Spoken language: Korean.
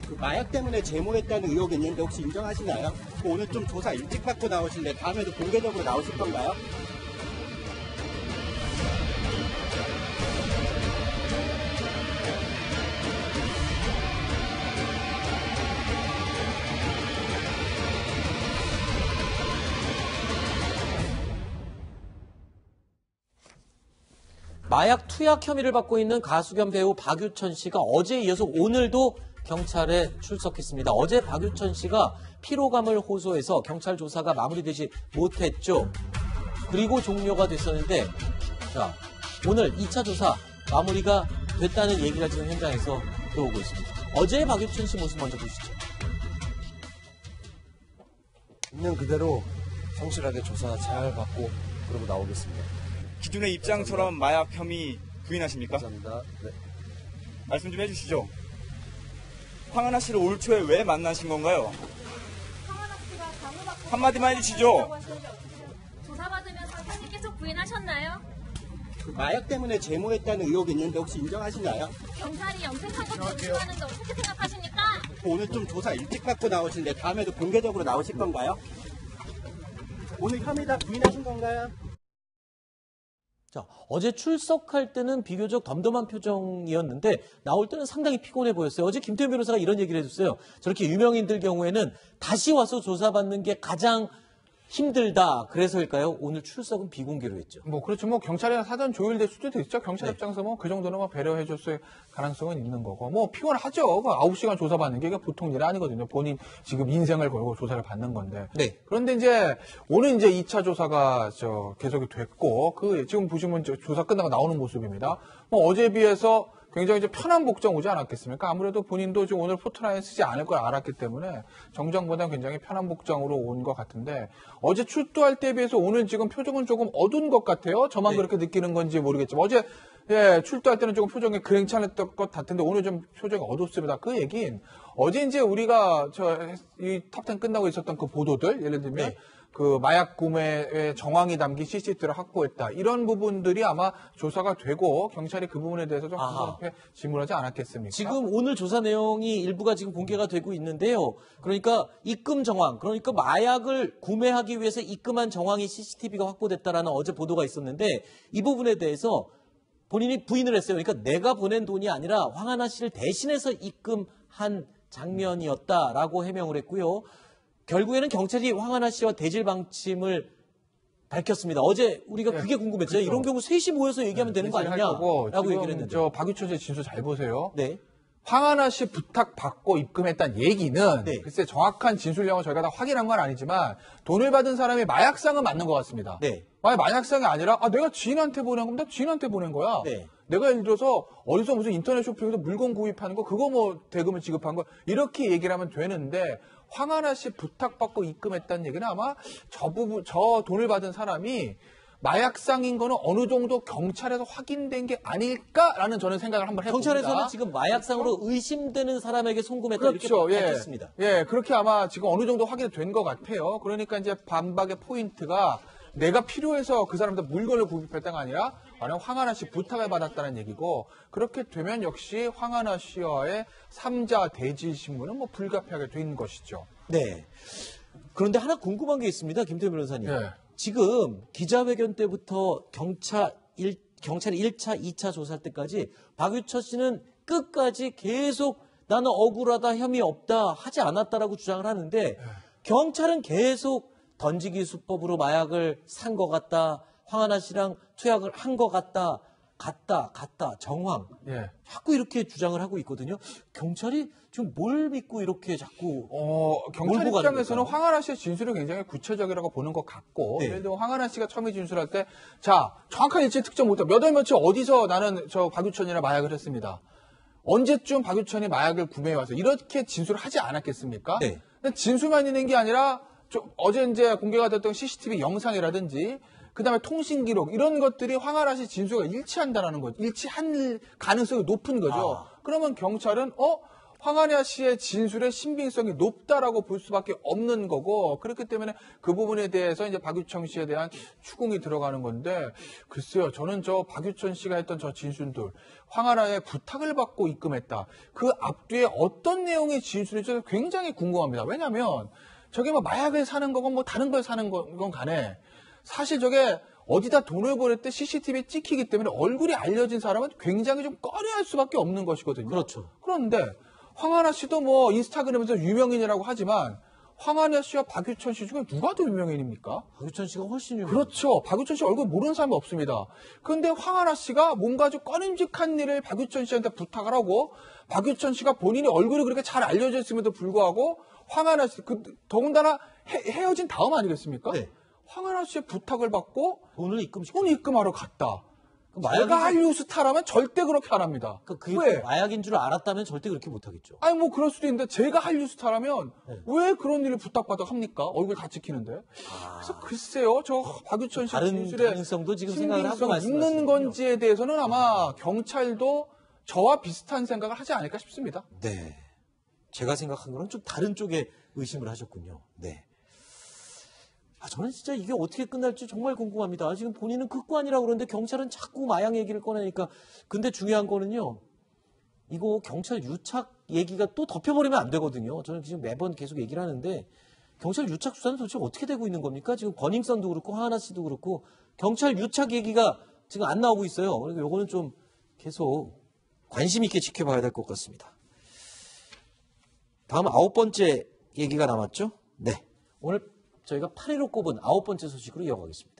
마약 때문에 제모했다는 의혹이 있는데 혹시 인정하시나요? 오늘 좀 조사 일찍 받고 나오실래? 다음에도 공개적으로 나오실 건가요? 마약 투약 혐의를 받고 있는 가수 겸 배우 박유천 씨가 어제에 이어서 오늘도 경찰에 출석했습니다. 어제 박유천 씨가 피로감을 호소해서 경찰 조사가 마무리되지 못했죠. 그리고 종료가 됐었는데, 자, 오늘 2차 조사 마무리가 됐다는 얘기가 지금 현장에서 들어오고 있습니다. 어제의 박유천 씨 모습 먼저 보시죠. 있는 그대로 성실하게 조사 잘 받고 그러고 나오겠습니다. 기존의 입장처럼 마약 혐의 부인하십니까? 감사합니다. 네. 말씀 좀 해주시죠. 황하나 씨를 올 초에 왜 만나신 건가요? 한마디만 해주시죠. 조사받으면서 사실 계속 부인하셨나요? 마약 때문에 제모했다는 의혹이 있는데 혹시 인정하시나요? 경찰이 염색한 것도 의심하는데 어떻게 생각하십니까? 오늘 좀 조사 일찍 받고 나오실래? 다음에도 공개적으로 나오실 건가요? 오늘 혐의 다 부인하신 건가요? 자, 어제 출석할 때는 비교적 덤덤한 표정이었는데 나올 때는 상당히 피곤해 보였어요. 어제 김태현 변호사가 이런 얘기를 해줬어요. 저렇게 유명인들 경우에는 다시 와서 조사받는 게 가장 힘들다. 그래서일까요? 오늘 출석은 비공개로 했죠. 그렇죠. 경찰이랑 사전 조율될 수도 있죠. 경찰 네. 입장에서 그 정도는 배려해줬을 가능성은 있는 거고. 피곤하죠. 9시간 조사받는 게 보통 일이 아니거든요. 본인 지금 인생을 걸고 조사를 받는 건데. 네. 그런데 오늘 2차 조사가 계속이 됐고, 지금 보시면 조사 끝나고 나오는 모습입니다. 어제에 비해서 굉장히 편한 복장 오지 않았겠습니까? 아무래도 본인도 지금 오늘 포토라인 쓰지 않을 걸 알았기 때문에 정장보다 굉장히 편한 복장으로 온 것 같은데, 어제 출두할 때에 비해서 오늘 지금 표정은 조금 어두운 것 같아요. 저만 네. 그렇게 느끼는 건지 모르겠지만 어제 출두할 때는 조금 표정이 괜찮았던 것 같은데 오늘 좀 표정이 어둡습니다. 그 얘기는 어제 우리가 이 탑10 끝나고 있었던 그 보도들, 예를 들면 네. 그 마약 구매의 정황이 담긴 CCTV를 확보했다. 이런 부분들이 아마 조사가 되고 경찰이 그 부분에 대해서 좀 부드럽게 질문하지 않았겠습니까? 지금 오늘 조사 내용이 일부가 지금 공개가 되고 있는데요. 그러니까 입금 정황, 그러니까 마약을 구매하기 위해서 입금한 정황이 CCTV가 확보됐다라는 어제 보도가 있었는데 이 부분에 대해서 본인이 부인을 했어요. 그러니까 내가 보낸 돈이 아니라 황하나 씨를 대신해서 입금한 장면이었다라고 해명을 했고요. 결국에는 경찰이 황하나 씨와 대질 방침을 밝혔습니다. 어제 우리가 그게 궁금했죠. 그렇죠. 이런 경우 셋이 모여서 얘기하면 되는 거 아니냐라고 얘기를 했는데. 박유천 씨 진술 잘 보세요. 네. 황하나 씨 부탁받고 입금했다는 얘기는 네. 글쎄 정확한 진술량을 저희가 다 확인한 건 아니지만 돈을 받은 사람이 마약상은 맞는 것 같습니다. 네. 만약 마약상이 아니라 내가 지인한테 보낸 겁니다. 지인한테 보낸 거야. 네. 내가 예를 들어서 어디서 무슨 인터넷 쇼핑에서 물건 구입하는 거 그거 대금을 지급한 거 이렇게 얘기를 하면 되는데 황하나 씨 부탁받고 입금했다는 얘기는 아마 저 돈을 받은 사람이 마약상인 거는 어느 정도 경찰에서 확인된 게 아닐까라는 저는 생각을 한번 해봅니다. 경찰에서는 지금 마약상으로 의심되는 사람에게 송금했다 그렇죠. 이렇게 밝혔습니다. 그렇게 아마 지금 어느 정도 확인이 된 것 같아요. 그러니까 반박의 포인트가 내가 필요해서 그 사람한테 물건을 구입했다가 아니라 만약 황하나 씨 부탁을 받았다는 얘기고 그렇게 되면 역시 황하나 씨와의 3자 대질 신문은 불가피하게 된 것이죠. 네. 그런데 하나 궁금한 게 있습니다. 김태현 변호사님. 네. 지금 기자회견 때부터 경찰이 1차, 2차 조사할 때까지 박유천 씨는 끝까지 계속 나는 억울하다, 혐의 없다, 하지 않았다라고 주장을 하는데 경찰은 계속 던지기 수법으로 마약을 산 것 같다, 황하나 씨랑 투약을 한 것 같다, 정황. 자꾸 이렇게 주장을 하고 있거든요. 경찰이 지금 뭘 믿고 이렇게 자꾸 경찰 몰고 입장에서는 가는 황하나 씨의 진술이 굉장히 구체적이라고 보는 것 같고 네. 예를 들어 황하나 씨가 처음에 진술할 때 정확한 일치 특정 못해 몇 월 며칠 어디서 나는 박유천이랑 마약을 했습니다. 언제쯤 박유천이 마약을 구매해 와서 이렇게 진술을 하지 않았겠습니까? 네. 근데 진술만 있는 게 아니라 어제 공개가 됐던 CCTV 영상이라든지 그다음에 통신 기록 이런 것들이 황하나 씨 진술과 일치한다라는 거죠. 일치한 가능성이 높은 거죠. 그러면 경찰은 황한나 씨의 진술의 신빙성이 높다라고 볼 수밖에 없는 거고, 그렇기 때문에 그 부분에 대해서 이제 박유천 씨에 대한 추궁이 들어가는 건데, 글쎄요, 저는 저 박유천 씨가 했던 저 진술들, 황한나의 부탁을 받고 입금했다. 그 앞뒤에 어떤 내용의 진술인지 굉장히 궁금합니다. 왜냐면 저게 뭐 마약을 사는 거건 뭐 다른 걸 사는 건 간에 사실 저게 어디다 돈을 보낼 때 CCTV에 찍히기 때문에 얼굴이 알려진 사람은 굉장히 좀 꺼려할 수밖에 없는 것이거든요. 그렇죠. 그런데 황한나 씨도 뭐 인스타그램에서 유명인이라고 하지만 황한나 씨와 박유천 씨 중에 누가 더 유명인입니까? 박유천 씨가 훨씬 유명. 그렇죠. 박유천 씨 얼굴 모르는 사람이 없습니다. 그런데 황한나 씨가 뭔가 좀 꺼림직한 일을 박유천 씨한테 부탁을 하고 박유천 씨가 본인이 얼굴이 그렇게 잘 알려져 있음에도 불구하고 황한나 씨, 더군다나 헤어진 다음 아니겠습니까? 네. 황한나 씨의 부탁을 받고 돈을 입금시켜. 돈 입금하러 갔다. 마약이- 제가 한류 스타라면 절대 그렇게 안 합니다. 그게 왜? 마약인 줄 알았다면 절대 그렇게 못하겠죠. 아니 뭐 그럴 수도 있는데 제가 한류 스타라면 네. 왜 그런 일을 부탁받아 합니까? 얼굴 다 찍히는데. 그래서 글쎄요, 저 박유천 씨 다른 진술에 가능성도 지금 생각을 하고 신빙성이 있는 말씀하시는군요. 건지에 대해서는 아마 경찰도 저와 비슷한 생각을 하지 않을까 싶습니다. 네. 제가 생각한 거는 좀 다른 쪽에 의심을 하셨군요. 네. 저는 진짜 이게 어떻게 끝날지 정말 궁금합니다. 지금 본인은 극관이라고 그러는데 경찰은 자꾸 마약 얘기를 꺼내니까. 근데 중요한 거는요. 이거 경찰 유착 얘기가 또 덮여버리면 안 되거든요. 저는 지금 매번 계속 얘기를 하는데 경찰 유착 수사는 도대체 어떻게 되고 있는 겁니까? 지금 버닝썬도 그렇고 황한나 씨도 그렇고 경찰 유착 얘기가 지금 안 나오고 있어요. 그러니까 요거는 좀 계속 관심 있게 지켜봐야 될 것 같습니다. 다음 9번째 얘기가 남았죠? 네. 오늘 저희가 8위로 꼽은 9번째 소식으로 이어가겠습니다.